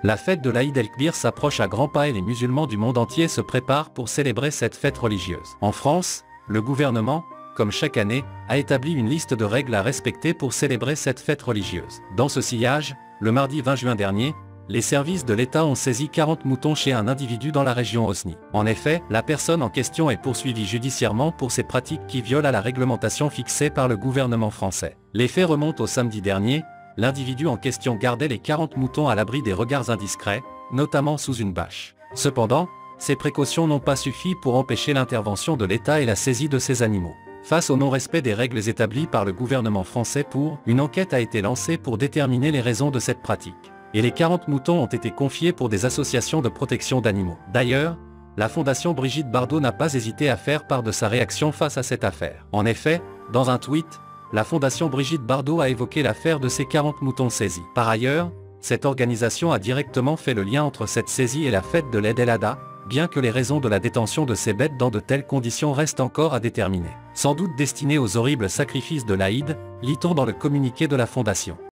La fête de l'Aïd el-Kbir s'approche à grands pas et les musulmans du monde entier se préparent pour célébrer cette fête religieuse. En France, le gouvernement, comme chaque année, a établi une liste de règles à respecter pour célébrer cette fête religieuse. Dans ce sillage, le mardi 20 juin dernier, les services de l'État ont saisi 40 moutons chez un individu dans la région Osny. En effet, la personne en question est poursuivie judiciairement pour ces pratiques qui violent à la réglementation fixée par le gouvernement français. Les faits remontent au samedi dernier. L'individu en question gardait les 40 moutons à l'abri des regards indiscrets, notamment sous une bâche. Cependant, ces précautions n'ont pas suffi pour empêcher l'intervention de l'État et la saisie de ces animaux. Face au non-respect des règles établies par le gouvernement français une enquête a été lancée pour déterminer les raisons de cette pratique. Et les 40 moutons ont été confiés pour des associations de protection d'animaux. D'ailleurs, la Fondation Brigitte Bardot n'a pas hésité à faire part de sa réaction face à cette affaire. En effet, dans un tweet, la Fondation Brigitte Bardot a évoqué l'affaire de ces 40 moutons saisis. Par ailleurs, cette organisation a directement fait le lien entre cette saisie et la fête de l'Aïd el-Adha, bien que les raisons de la détention de ces bêtes dans de telles conditions restent encore à déterminer. Sans doute destinées aux horribles sacrifices de l'Aïd, lit-on dans le communiqué de la Fondation.